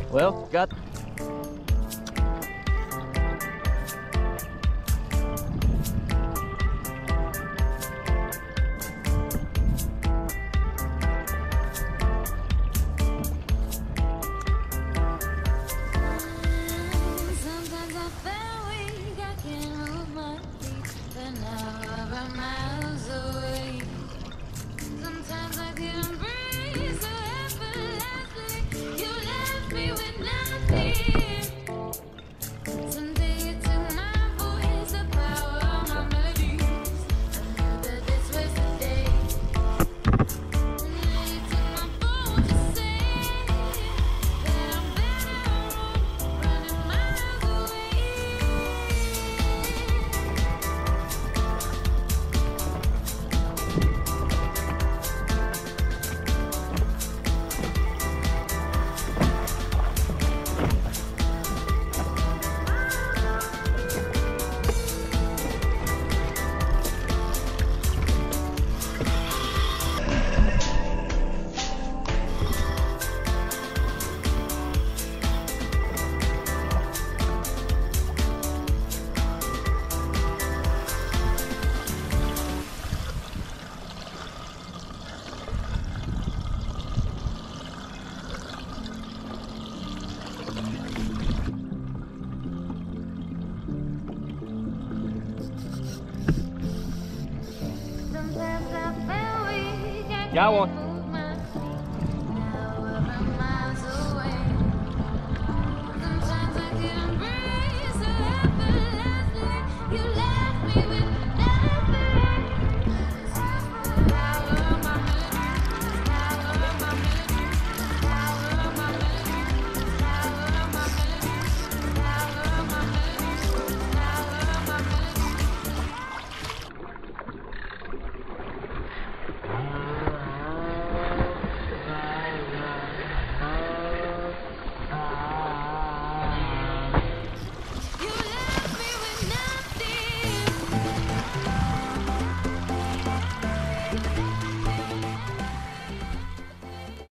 Well, got Sometimes I feel weak, I can't move my feet, but now I'm miles away. Sometimes I can't breathe so effortlessly. You left me with nothing. Someday you took my voice, the power of my melodies. I knew that this was the day. And then you took my phone to say that I'm better off running miles away. Sometimes I feel weak, I Got one. can't